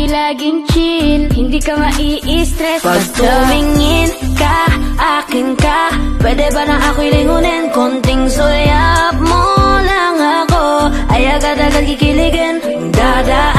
ako'y laging chill. Hindi ka mai-stress pag tumingin ka, akin ka. Pwede ba na ako'y lingunin? Konting sulyap mo lang ako ay agad-agad kikiligin. Dada